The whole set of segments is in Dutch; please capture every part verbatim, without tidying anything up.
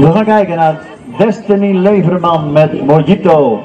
We gaan kijken naar Destiny Leverman met Mojito.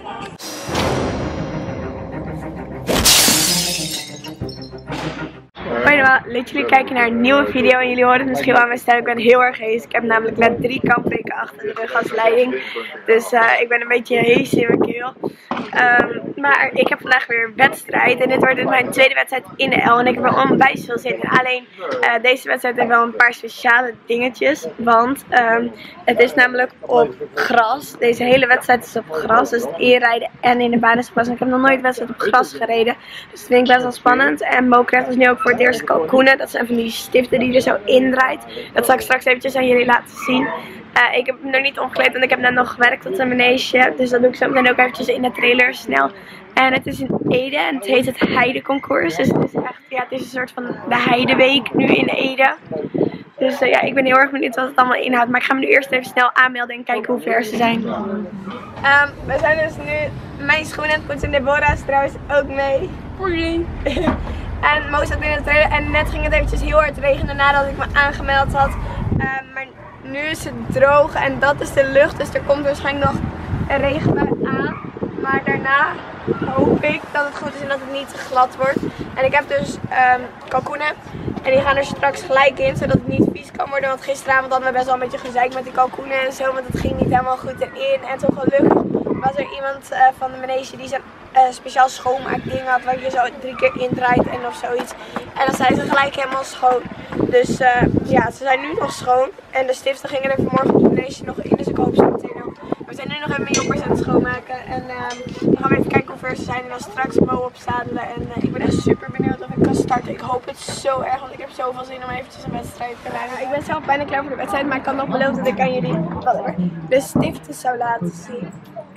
Hoi, leuk jullie kijken naar een nieuwe video en jullie horen het misschien wel aan mijn stem. Ik ben heel erg hees. Ik heb namelijk net drie kampweken achter de rug als leiding. Dus uh, ik ben een beetje hees in mijn keel. Um, maar ik heb vandaag weer een wedstrijd. En dit wordt dus mijn tweede wedstrijd in de L. En ik heb er onwijs veel zin in. Alleen uh, deze wedstrijd heeft wel een paar speciale dingetjes. Want um, het is namelijk op gras. Deze hele wedstrijd is op gras. Dus het inrijden en in de baan is op gras. En ik heb nog nooit wedstrijd op gras gereden. Dus dat vind ik best wel spannend. En Mo krijgt dus nu ook voor het eerst kalkoenen. Dat zijn van die stiften die je er zo indraait. Dat zal ik straks eventjes aan jullie laten zien. Uh, ik heb hem nog niet omgekleed, want ik heb net nog gewerkt op de manege. Dus dat doe ik zo meteen ook eventjes in de trailer snel. En het is in Ede en het heet het Heideconcours. Dus het is echt, ja, het is een soort van de Heideweek nu in Ede. Dus uh, ja, ik ben heel erg benieuwd wat het allemaal inhoudt. Maar ik ga me nu eerst even snel aanmelden en kijken hoe ver ze zijn. Um, we zijn dus nu mijn schoenen aan het poetsen. Deborah is trouwens ook mee. Hoi. En Mo zat in de trailer en net ging het eventjes heel hard regenen nadat ik me aangemeld had. Um, maar nu is het droog en dat is de lucht, dus er komt waarschijnlijk nog een regenbui aan. Maar daarna hoop ik dat het goed is en dat het niet te glad wordt. En ik heb dus um, kalkoenen en die gaan er straks gelijk in, zodat het niet vies kan worden. Want gisteravond hadden we best wel een beetje gezeik met die kalkoenen en zo, want het ging niet helemaal goed erin. En toch gelukkig was er iemand uh, van de manege die zo'n uh, speciaal schoonmaakding had, waar je zo drie keer indraait en of zoiets. En dan zijn ze gelijk helemaal schoon. Dus uh, ja, ze zijn nu nog schoon. En de stiften gingen er vanmorgen op de manege nog in, dus ik hoop ze meteen nog. We zijn nu nog even mijn joppers aan het schoonmaken. En uh, dan gaan we even kijken hoe ver ze zijn en dan straks Mo opzadelen. En uh, ik ben echt super benieuwd of ik kan starten. Ik hoop het zo erg, want ik heb zoveel zin om eventjes een wedstrijd te rijden. Ik ben zelf bijna klaar voor de wedstrijd, maar ik kan nog beloven dat ik aan jullie whatever, de stiften zou laten zien.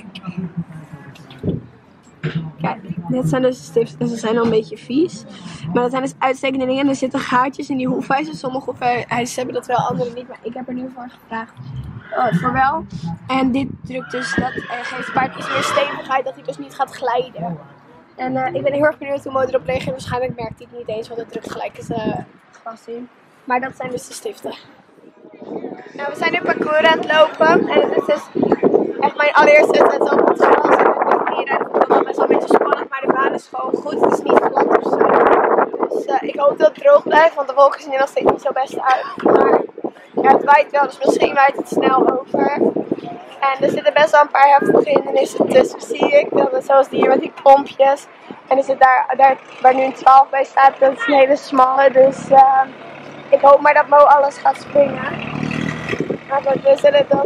Kijk, dit zijn dus de stiften. Ze zijn al een beetje vies. Maar dat zijn dus uitstekende dingen. Er zitten gaatjes in die hoefijzer. Sommige hoefijzers hebben dat wel, andere niet. Maar ik heb er nu voor gevraagd. Oh, voor wel. En dit drukt dus, dat uh, geeft paard iets meer stevigheid. Dat hij dus niet gaat glijden. En uh, ik ben heel erg benieuwd hoe Mo erop reageert. Waarschijnlijk merkt hij het niet eens, want het drukt gelijk het uh, gras in. Maar dat zijn dus de stiften. Nou, we zijn nu parcours aan het lopen. En het is dus echt mijn allereerste wedstrijd op het gras. Het is best wel een beetje spannend, maar de baan is gewoon goed. Het is niet glad of zo. Dus uh, ik hoop dat het droog blijft, want de wolken zien er nog steeds niet zo best uit. Maar ja, het waait wel, dus misschien waait het snel over. En er zitten best wel een paar heftige hindernissen tussen, zie ik. Dat is zoals die hier met die pompjes. En er zit daar, daar waar nu een twaalf bij staat, dat is een hele smalle. Dus uh, ik hoop maar dat Mo alles gaat springen. Maar goed, we zullen dat.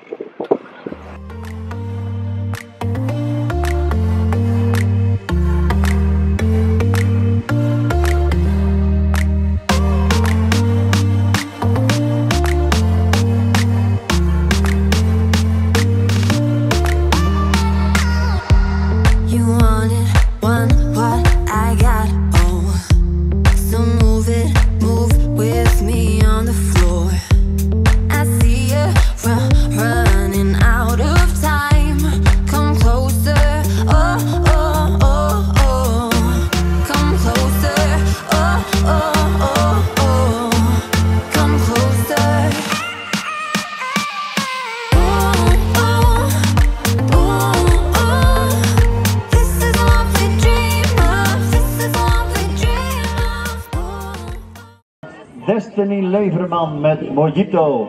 Destiny Leverman met Mojito.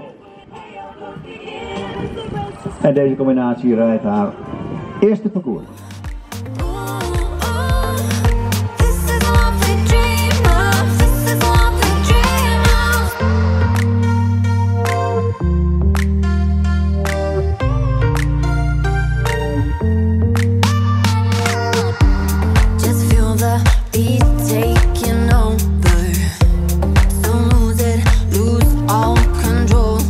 En deze combinatie rijdt haar eerste parcours.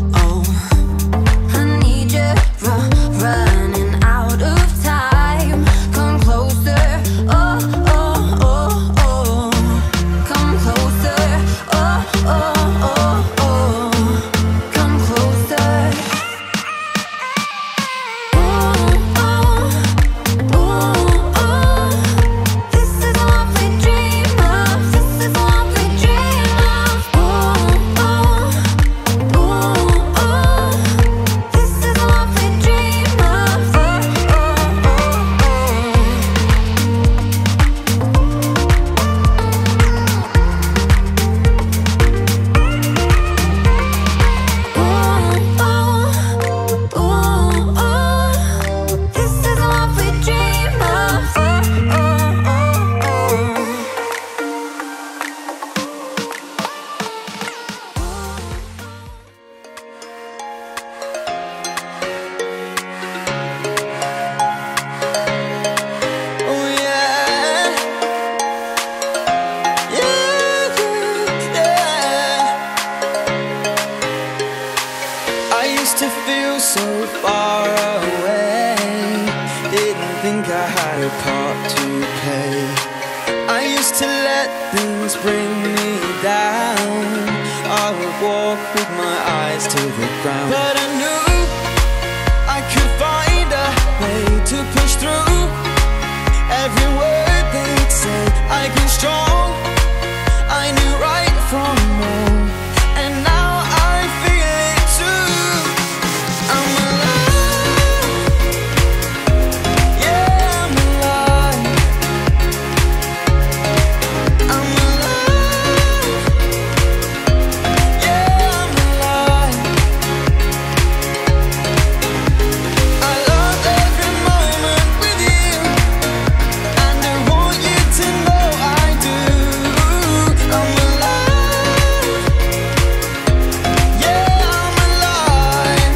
Running out of time. used to feel so far away, didn't think I had a part to play. I used to let things bring me down. I would walk with my eyes to the ground, but I knew I could find a way to push through. Every word they'd say, I grew strong. I knew right from wrong, and now I feel it too. I'm alive, yeah, I'm alive. I'm alive, yeah, I'm alive. I love every moment with you, and I want you to know I do. I'm alive, yeah, I'm alive.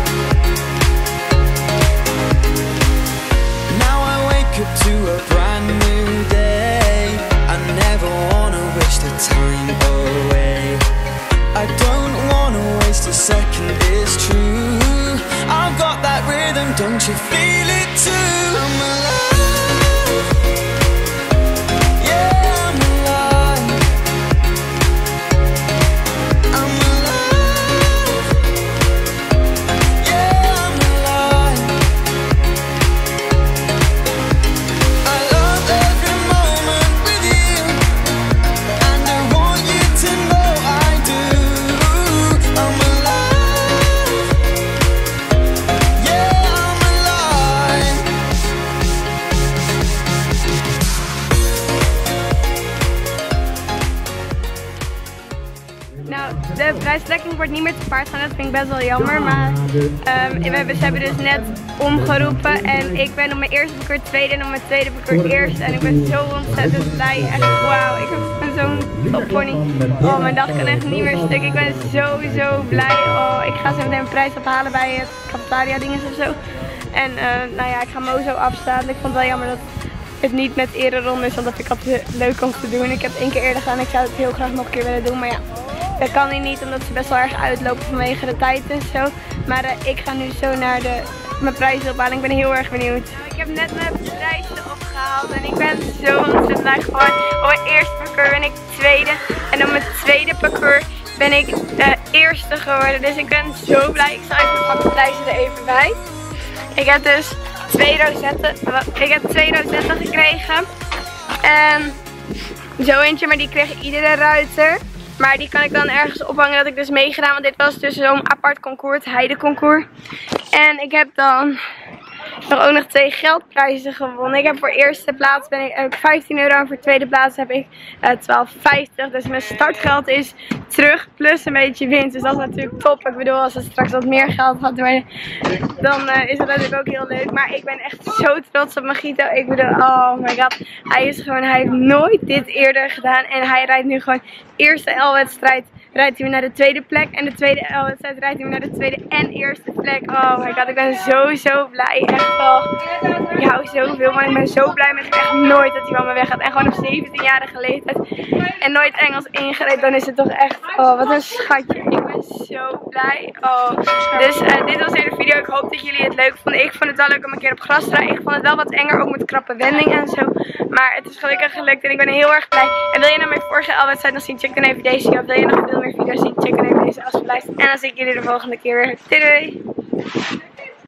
Now I wake up to a brand new day. I never wanna wish the time away. I don't wanna waste a second, it's true. I've got that rhythm, don't you feel it too? I'm alive, yeah, I'm alive. I'm alive, yeah, I'm alive. I love every moment with you, and I want you to know I do. I'm alive, yeah, I'm alive. Nou, de prijstrekking wordt niet meer te paard gaan, dat vind ik best wel jammer. Maar um, we hebben, ze hebben dus net omgeroepen en ik ben op mijn eerste parcours tweede en op mijn tweede parcours eerste. En ik ben zo ontzettend blij. Echt wauw, ik ben zo'n toppony. Oh, mijn dag kan echt niet meer stuk. Ik ben sowieso blij. Oh, ik ga zo meteen een prijs ophalen bij het cafetaria dinges of zo. En uh, nou ja, ik ga Mo zo afstaan. Ik vond het wel jammer dat het niet met ereronde is, want dat vind ik altijd leuk om te doen. Ik heb het één keer eerder gedaan en ik zou het heel graag nog een keer willen doen, maar ja. Dat kan nu niet, omdat ze best wel erg uitlopen vanwege de tijd en zo. Maar uh, ik ga nu zo naar de, mijn prijzen ophalen. Ik ben heel erg benieuwd. Ik heb net mijn prijzen opgehaald en ik ben zo ontzettend blij geworden. Op mijn eerste parcours ben ik tweede. En op mijn tweede parcours ben ik de eerste geworden. Dus ik ben zo blij. Ik zal even pak de prijzen er even bij. Ik heb dus twee rozetten, ik heb twee rozetten gekregen. En zo eentje, maar die kreeg iedere ruiter. Maar die kan ik dan ergens ophangen, dat ik dus meegedaan. Want dit was dus zo'n apart concours, het heideconcours. En ik heb dan nog ook nog twee geldprijzen gewonnen. Ik heb voor eerste plaats ben ik, heb ik vijftien euro en voor tweede plaats heb ik uh, twaalf vijftig. Dus mijn startgeld is terug plus een beetje winst. Dus dat is natuurlijk top. Ik bedoel, als het straks wat meer geld had worden, dan uh, is dat natuurlijk ook heel leuk. Maar ik ben echt zo trots op Magito. Ik bedoel, oh my god. Hij is gewoon, hij heeft nooit dit eerder gedaan. En hij rijdt nu gewoon eerste L-wedstrijd. Rijdt hij weer naar de tweede plek. En de tweede L-wedstrijd rijdt hij weer naar de tweede en eerste plek. Oh my god, ik ben zo zo blij. Echt wel. Ik hou zoveel van. Ik ben zo blij met echt nooit dat hij van me weg gaat. En gewoon op zeventienjarige leeftijd. En nooit Engels ingereden. Dan is het toch echt, oh wat een schatje. Ik ben zo blij. Oh. Dus uh, dit was de hele video. Ik hoop dat jullie het leuk vonden. Ik vond het wel leuk om een keer op gras te rijden. Ik vond het wel wat enger, ook met krappe wendingen en zo. Maar het is gelukkig gelukt en ik ben heel erg blij. En wil je nou mijn vorige L-wedstrijd nog zien? Check dan even deze. Of wil je nog veel meer video's zien? Check dan even deze als je luistert. En dan zie ik jullie de volgende keer weer. Doei doei!